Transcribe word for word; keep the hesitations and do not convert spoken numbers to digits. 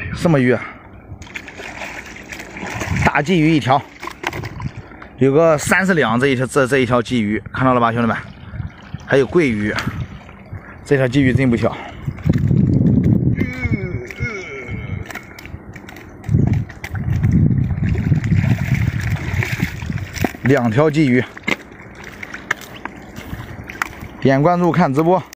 哎呦，什么鱼？大鲫鱼一条，有个三十两这一条这这一条鲫鱼，看到了吧，兄弟们？还有桂鱼，这条鲫鱼真不小。两条鲫鱼，点关注看直播。